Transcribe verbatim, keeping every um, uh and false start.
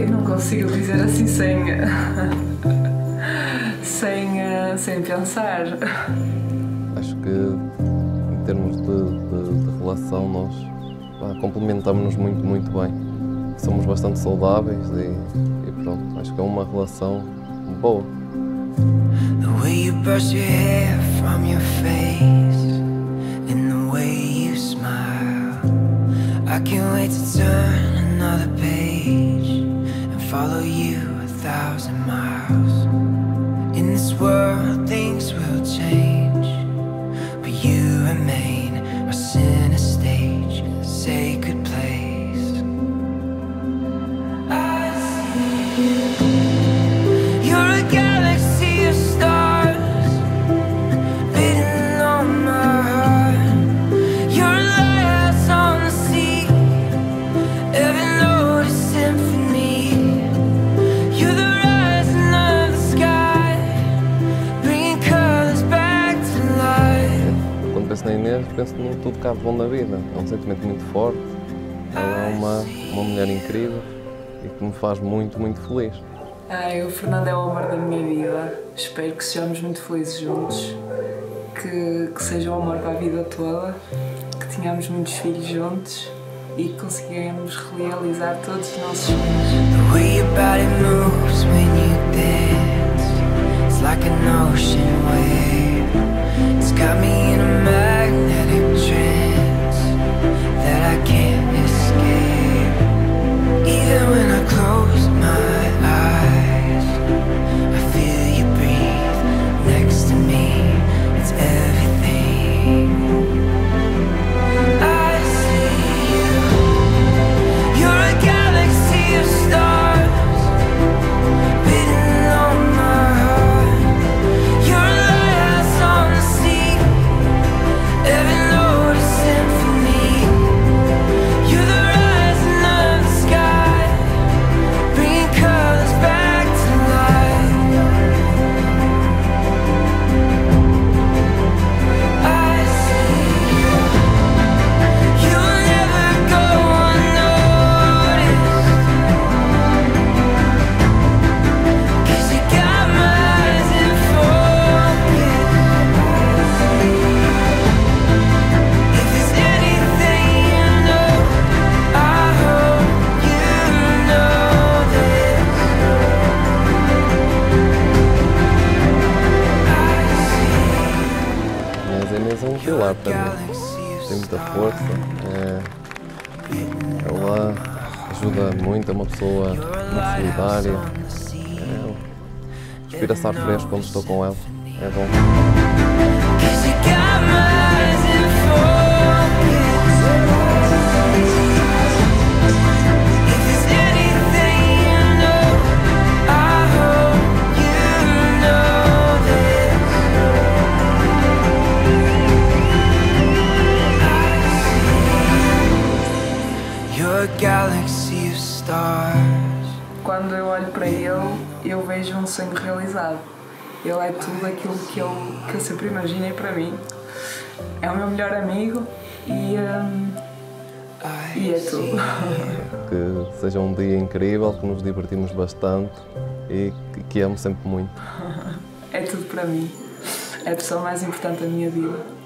eu não consigo dizer assim sem, sem, sem pensar. Acho que em termos de, de, de relação nós ah, complementamos-nos muito, muito bem. Somos bastante saudáveis e, e pronto, acho que é uma relação boa. The way you brush your hair from your face and the way you smile, I can't wait to turn another page and follow you a thousand miles. In this world things will change, but you remain our center stage, a sacred place. I see you. You're a galaxy of stars beating on my heart. You're a lighthouse on the sea, every note is symphony. You're the rising of the sky, bringing colors back to life. Quando penso na Inês, penso num tudo cá de bom na vida. É um sentimento muito forte. Ela é uma, uma mulher incrível e que me faz muito, muito feliz. Ai, o Fernando é o amor da minha vida. Espero que sejamos muito felizes juntos, que, que seja o amor para a vida toda, que tenhamos muitos filhos juntos e que consigamos realizar todos os nossos sonhos. The way your body moves when you dance, it's like an ocean wave. It's got me in a magnetic trance that I can't escape. Even when I close my eyes, I feel you breathe next to me. It's everything. I see you. You're a galaxy of stars beating on my heart. You're a lighthouse on the sea, every note is symphony. You're the rising of the sky, bringing colors back to life. I see you. You'll never go unnoticed, 'cause you got my eyes in focus. If there's anything you know, I hope you know this. Mas a Inês é um pilar para mim. Tem muita força. É, ela ajuda muito, é uma pessoa muito solidária. É, respira-se ar fresco quando estou com ela. É bom. 'Cause you got my eyes in focus. If there's anything you know, I hope you know this. I see you. You're a galaxy of stars. Quando eu olho para ele, eu vejo um sonho realizado. Ele é tudo aquilo que eu, que eu sempre imaginei para mim. É o meu melhor amigo e, hum, e é tudo. Que seja um dia incrível, que nos divertimos bastante e que, que amo sempre muito. É tudo para mim. É a pessoa mais importante da minha vida.